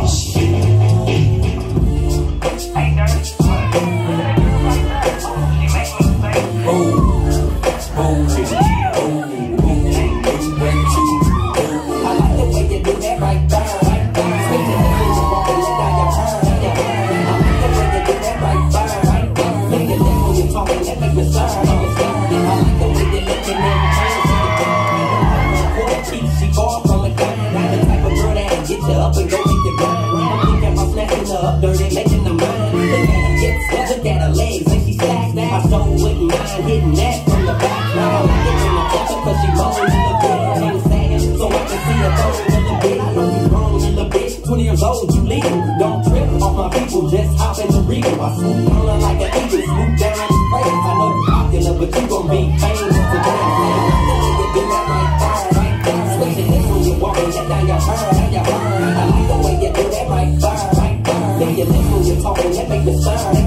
Dirty, making the mind. Look at her hips, look at her legs, and she stacks that. My soul wouldn't mind hitting that from the back. Now I like it in the temper, cause she moans a little bit. Ain't sagging, so I can see her go a little bit. I know you grown a little bit, 20 years old, you legal. Don't trip off my people, just hop in the regal. I swoop on her like an eagle, swoop down and spray. I know you popular, but you gon' be famous today. I like the way you do that right there, right there. Switching this when you walking, let down your hair, down your hair. I like the way you do that right there, right there. Make you live when you're talking, that make me stir.